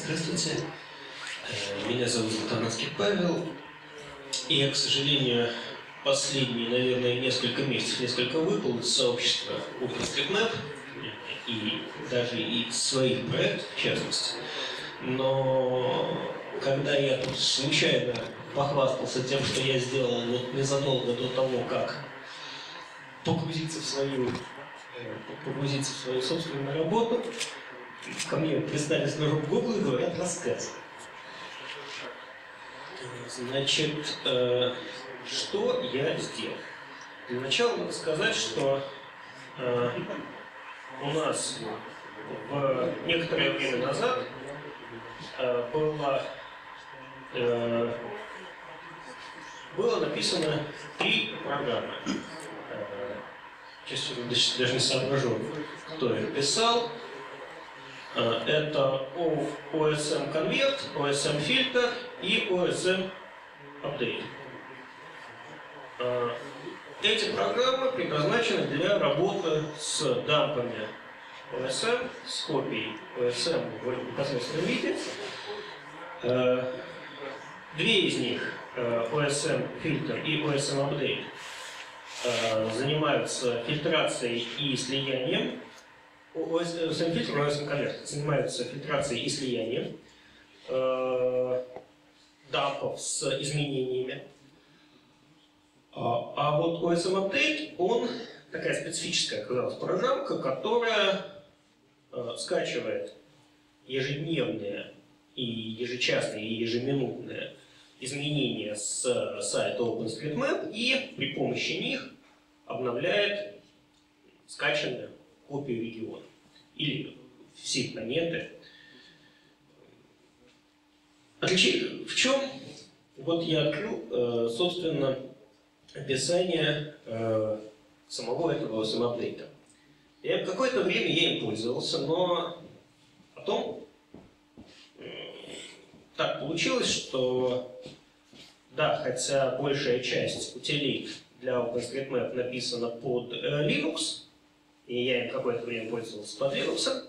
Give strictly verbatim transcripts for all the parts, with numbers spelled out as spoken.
Здравствуйте, меня зовут Золотаранский Павел, и я, к сожалению, последние, наверное, несколько месяцев несколько выпал из сообщества OpenStreetMap и даже из своих проектов, в частности. Но когда я тут случайно похвастался тем, что я сделал вот незадолго до того, как погрузиться в свою, погрузиться в свою собственную работу, ко мне пристали с ножом в Google и говорят: рассказывай. Значит, э, что я сделал? Для начала надо сказать, что э, у нас в некоторое время назад э, было, э, было написано три программы. Э, сейчас даже не соображу, кто их писал. Это о эс эм Convert, о эс эм Filter и о эс эм Update. Эти программы предназначены для работы с дампами о эс эм, с копией о эс эм в непосредственном виде. Две из них, о эс эм Filter и о эс эм Update, занимаются фильтрацией и слиянием. о эс эм Filter и о эс эм Convert занимаются фильтрацией и слиянием э, дампов с изменениями. А, а вот о эс эм Update, он такая специфическая оказалась программка, которая э, скачивает ежедневные и ежечасные и ежеминутные изменения с сайта OpenStreetMap и при помощи них обновляет скачанную копию региона или все планеты. Отличие в чем? Вот я открыл, собственно, описание самого этого о эс эм апдейта. И какое-то время я им пользовался, но потом так получилось, что да, хотя большая часть утилит для OpenStreetMap написана под Linux, и я им какое-то время пользовался под Linux.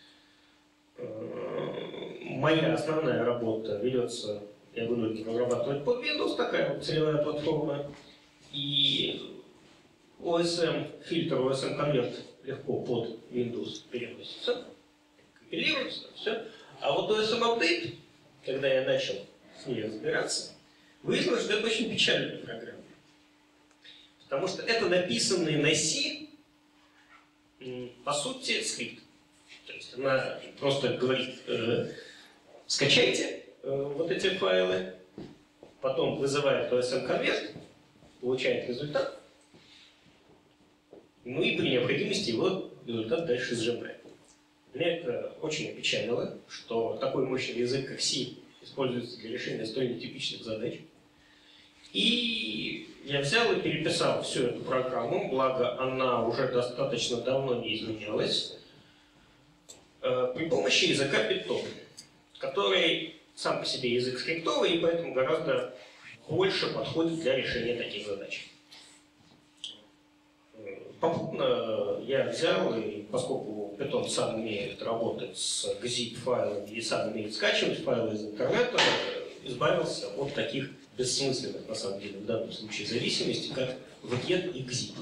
Моя основная работа ведется, я вынужден разрабатывать под Windows, такая вот целевая платформа. И о эс эм Filter, о эс эм Convert легко под Windows переносится, компилируется, все. А вот о эс эм Update, когда я начал с ней разбираться, выяснилось, что это очень печальная программа. Потому что это написанный на C, по сути, скрипт. То есть она просто говорит: э, скачайте э, вот эти файлы, потом вызывает о эс эм Convert, получает результат, ну и при необходимости его результат дальше сжимает. Меня это очень опечалило, что такой мощный язык, как C, используется для решения столь нетипичных задач. И я взял и переписал всю эту программу, благо она уже достаточно давно не изменялась, при помощи языка Python, который сам по себе язык скриптовый и поэтому гораздо больше подходит для решения таких задач. Попутно я взял, и поскольку Python сам умеет работать с gzip-файлами и сам умеет скачивать файлы из интернета, избавился от таких бессмысленных, на самом деле, в данном случае зависимостей, как вget и gzip.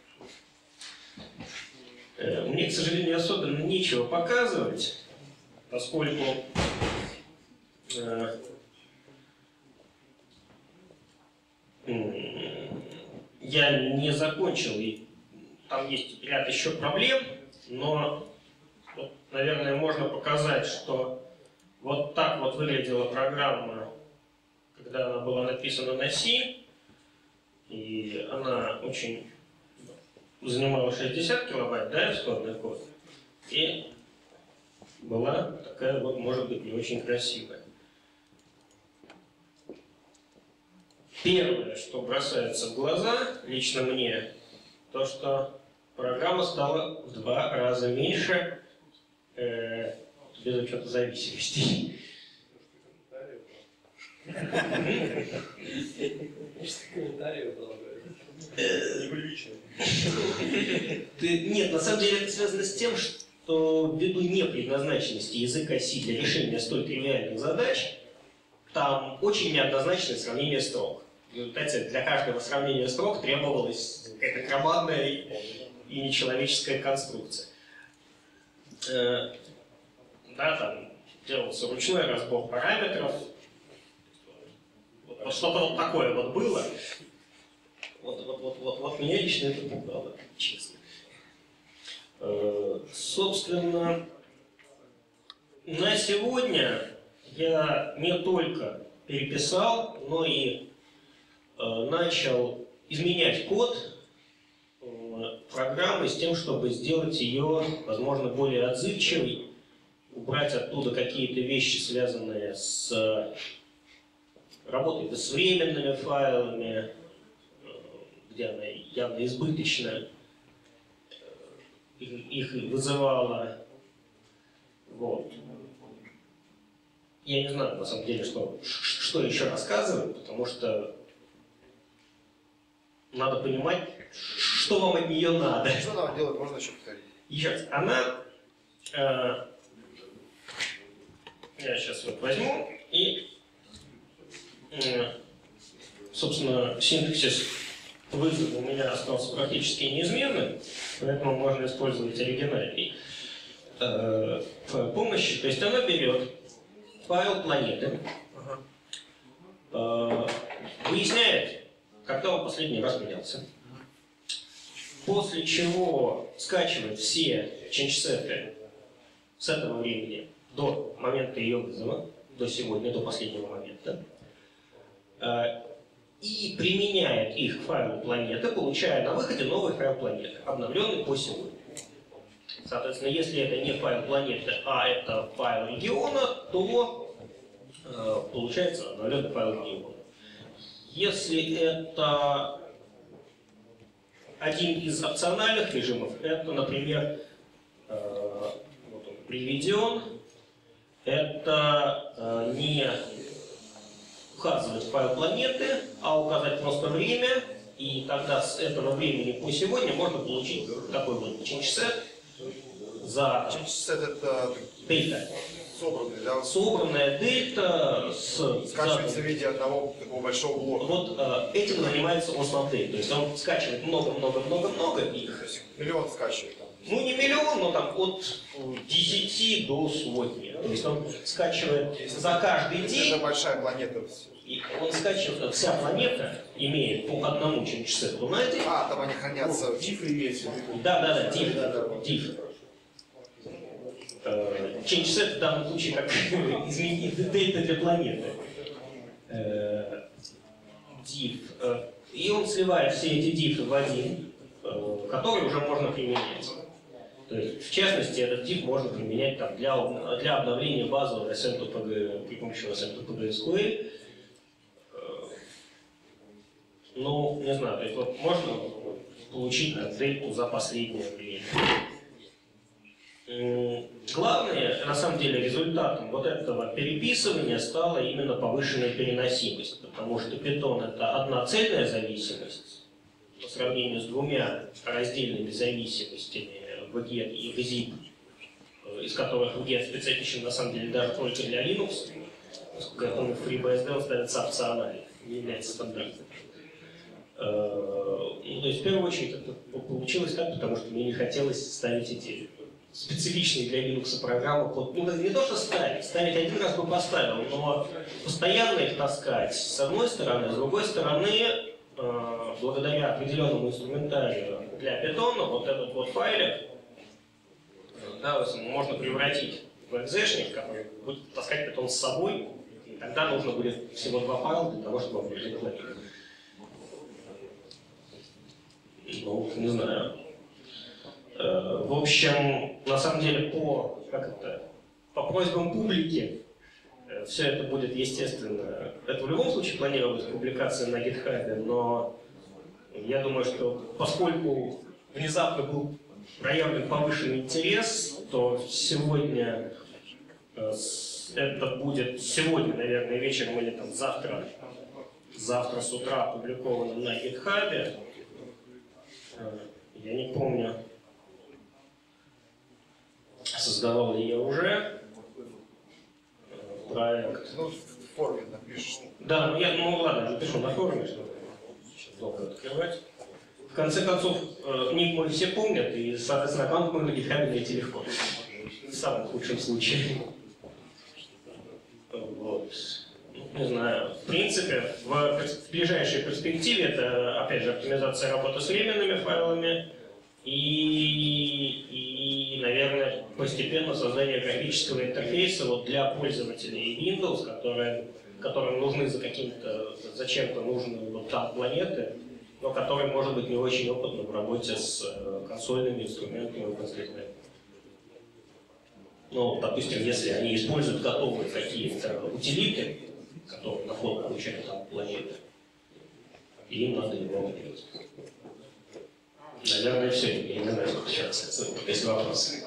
Мне, к сожалению, особенно нечего показывать, поскольку э, я не закончил, и там есть ряд еще проблем, но, вот, наверное, можно показать, что вот так вот выглядела программа, когда она была написана на C, и она очень занимала шестьдесят килобайт, да, исходный код, и была такая вот, может быть, не очень красивая. Первое, что бросается в глаза, лично мне, то, что программа стала в два раза меньше, э, без учета зависимостей. Нет, на самом деле это связано с тем, что то ввиду непредназначенности языка C для решения столь тривиальных задач, там очень неоднозначное сравнение строк. В результате для каждого сравнения строк требовалась какая-то громадная и нечеловеческая конструкция. Э, да, там делался ручной разбор параметров. Вот что-то вот такое вот было. Вот, вот, вот, вот, вот меня лично это пугало, честно. Э, собственно, на сегодня я не только переписал, но и э, начал изменять код э, программы с тем, чтобы сделать ее, возможно, более отзывчивой, убрать оттуда какие-то вещи, связанные с работой с временными файлами, э, где она явно избыточна, э, их вызывала. Вот. Я не знаю, на самом деле, что, что еще рассказывать, потому что надо понимать, что вам от нее надо. Что она делает, можно еще повторить? Еще раз, она... Э, я сейчас вот возьму и... Э, собственно, синтаксис вызова у меня остался практически неизменным, поэтому можно использовать оригинальный э, помощи. То есть она берет файл планеты, ага. э, выясняет, когда он последний раз менялся, после чего скачивает все ченджсеты с этого времени до момента ее вызова, до сегодня, до последнего момента, э, и применяет их к файлу планеты, получая на выходе новый файл планеты, обновленный по сегодня. Соответственно, если это не файл планеты, а это файл региона, то э, получается обновленный файл региона. Если это один из опциональных режимов, это, например, э, вот он приведен, это э, не указывать файл планеты, а указать просто время, и тогда с этого времени по сегодня можно получить такой вот ченджсет за ченджсет это дельта. Собранный, да? Собранная дельта с... Скачивается в виде одного такого большого блока. Вот э, этим занимается OSNAPDate. То есть он скачивает много-много-много-много их. Миллион скачивает. Там. Ну не миллион, но там от десяти до сотни. То есть он скачивает Если за каждый день. Это большая планета. И он скачивает, вся планета имеет по одному ченджсету на день. А, там они хранятся. Диф имеется. Да, да, да, диф. диф. Ченджсет в данном случае как изменить дельта для планеты. Diff. И он сливает все эти дифы в один, который уже можно применять. То есть, в частности, этот diff можно применять там, для, для обновления базового эс эм точка пи джи при помощи эс эм точка пи джи эс кью эль. Ну, не знаю, то есть вот можно получить там, дельту за последнее время. Главное, на самом деле, результатом вот этого переписывания стала именно повышенная переносимость, потому что Python — это одна цельная зависимость по сравнению с двумя раздельными зависимостями в get и в zip, из которых в get специфичен на самом деле даже только для Linux, поскольку я помню, в FreeBSD он ставится опционально, не является стандартным. Ну, то есть, в первую очередь, это получилось так, потому что мне не хотелось ставить эти специфичные для Linux программы под... Ну, не то, что ставить, ставить один раз бы поставил, но постоянно их таскать с одной стороны, с другой стороны, э, благодаря определенному инструментарию для Python, вот этот вот файлик, да, можно превратить в экзешник, который будет таскать Python с собой, и тогда нужно будет всего два файла для того, чтобы обнаружить файлик. Ну, не знаю. В общем, на самом деле, по, как это, по просьбам публики все это будет, естественно, это в любом случае планировалась публикация на GitHub, но я думаю, что поскольку внезапно был проявлен повышенный интерес, то сегодня это будет, сегодня, наверное, вечером или там завтра, завтра с утра опубликовано на GitHub. Я не помню. создавал ли я уже проект. Ну, в форме напишешь. Да, ну я, ну ладно, напишу на форуме, чтобы сейчас долго открывать. В конце концов, э, ник мы все помнят, и, соответственно, аккаунт мы на GitHub найти легко. В самом худшем случае. Вот. Ну, не знаю. В принципе, в, в ближайшей перспективе это, опять же, оптимизация работы с временными файлами и, и, наверное, постепенно создание графического интерфейса вот для пользователей Windows, которые, которым нужны за каким-то, зачем-то нужны вот там планеты, но которые, может быть, не очень опытны в работе с консольными инструментами OpenStreetMap. Ну, допустим, если они используют готовые какие-то утилиты, которые на вход получают там планеты, им надо его делать. Наверное, все. Я не знаю, сколько сейчас. Есть вопросы.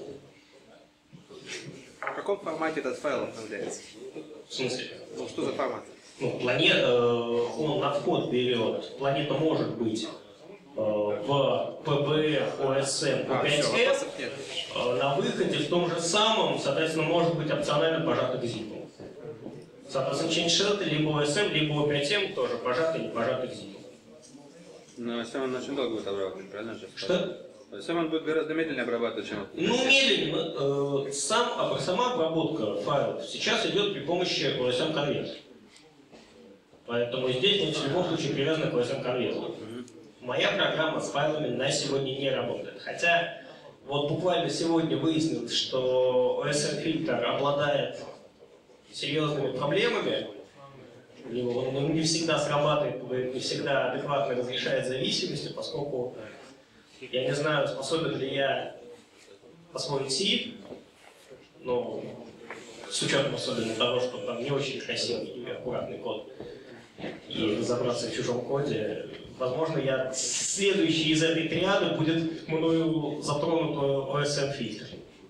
В каком формате этот файл обновляется? В смысле? Ну, что за формат? Ну, планета, он на вход берет. Планета может быть в пи би эф, о эс эм, А, о пять все, эф, вопросов нет. на выходе в том же самом, соответственно, может быть опционально пожато к зипу. Соответственно, change либо о эс эм, либо о пять эм тоже пожаты или пожаты к зипу. Но о эс эм он очень долго будет обрабатывать, правильно же? Что? о эс эм он будет гораздо медленнее обрабатывать, чем... Ну, медленно. Э, сам, сама обработка файлов сейчас идет при помощи о эс эм конвертера. Поэтому здесь мы в любом случае привязаны к о эс эм конвертеру. Моя программа с файлами на сегодня не работает. Хотя вот буквально сегодня выяснилось, что о эс эм фильтр обладает серьезными проблемами. Он не всегда срабатывает, не всегда адекватно разрешает зависимости, поскольку я не знаю, способен ли я освоить C, но с учетом особенно того, что там не очень красивый и аккуратный код, и разобраться в чужом коде, возможно, я следующий из этой триады будет мною затронут о эс эм фильтр.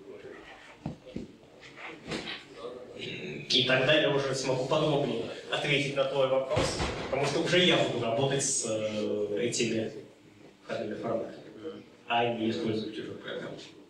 И тогда я уже смогу подробнее ответить на твой вопрос, потому что уже я буду работать с э, этими входными форматами, а не использовать чужую программу.